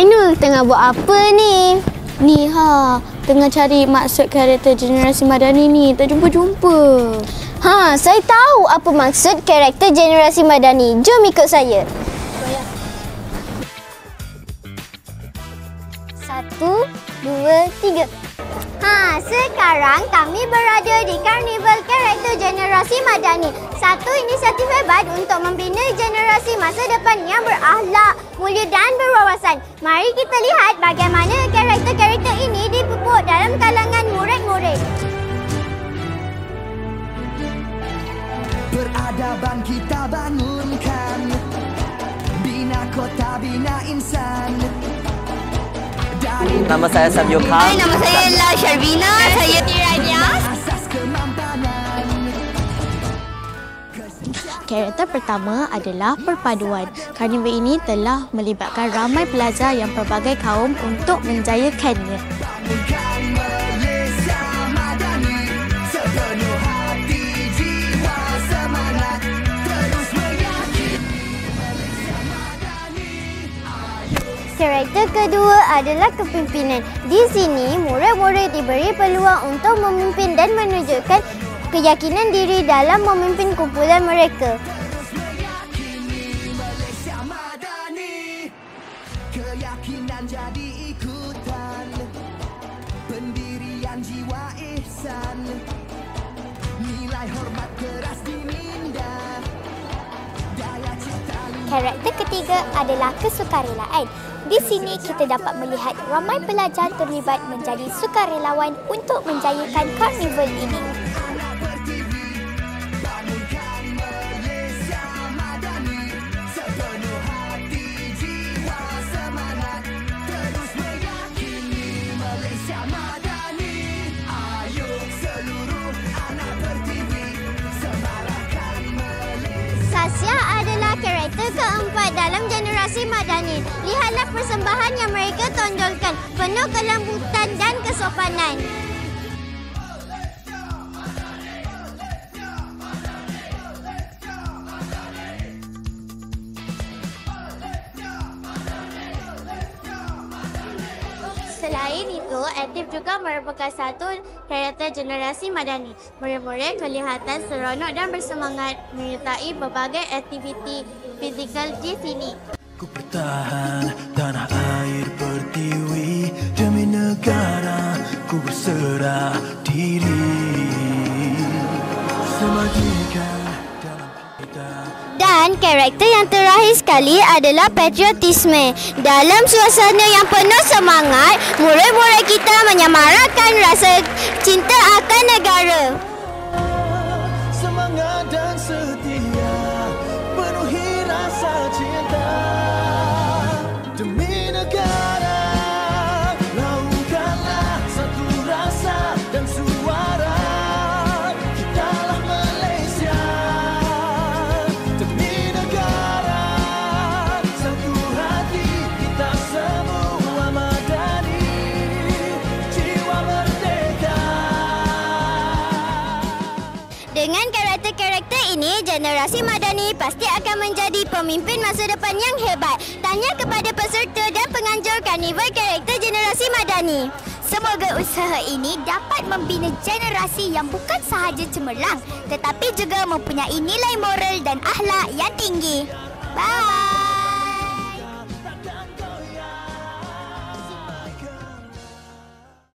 Ainul tengah buat apa ni? Ni tengah cari maksud karakter generasi Madani ni. Tak jumpa-jumpa. Saya tahu apa maksud karakter generasi Madani. Jom ikut saya. 1, 2, 3. Sekarang kami berada di Karnival Karakter Generasi Madani. Satu inisiatif hebat untuk membina generasi masa depan yang berakhlak, mulia dan berwawasan. Mari kita lihat bagaimana karakter-karakter ini dipupuk dalam kalangan murid-murid. Peradaban kita bangunkan, bina kota, bina insan. Nama saya Sabio Khan. Nama saya La Sharvina. Saya Tirania. Karakter pertama adalah perpaduan. Karnival ini telah melibatkan ramai pelajar yang pelbagai kaum untuk menjayakannya. Karakter kedua adalah kepimpinan. Di sini, murid-murid diberi peluang untuk memimpin dan menunjukkan keyakinan diri dalam memimpin kumpulan mereka. Keyakinan jadi ikutan, pendirian jiwa ihsan, nilai hormat keras diminda, daya cipta. Karakter ketiga adalah kesukarelaan. Di sini kita dapat melihat ramai pelajar terlibat menjadi sukarelawan untuk menjayakan karnival ini. Sasya adalah karakter keempat dalam generasi Madani. Lihatlah persembahan yang mereka tonjolkan, penuh kelembutan dan kesopanan. Selain itu, aktif juga merupakan satu karakter generasi Madani. Murid-murid kelihatan seronok dan bersemangat menyertai berbagai aktiviti fizikal di sini. Ku bertahan tanah air pertiwi, demi negara ku berserah diri. Semerdeka dalam kita. Dan karakter yang terakhir sekali adalah patriotisme. Dalam suasana yang penuh semangat, murid-murid kita menyemarakan rasa cinta akan negara. Semangat dan setia, penuhi rasa cinta demi negara. Lakukanlah satu rasa dan suara, kitalah Malaysia. Demi negara, satu hati kita semua Madani, jiwa merdeka. Dengan karakter-karakter ini, generasi Madani pasti akan menjadi pemimpin masa depan yang hebat. Tanya kepada peserta dan penganjur Karnival Karakter Generasi Madani. Semoga usaha ini dapat membina generasi yang bukan sahaja cemerlang, tetapi juga mempunyai nilai moral dan akhlak yang tinggi.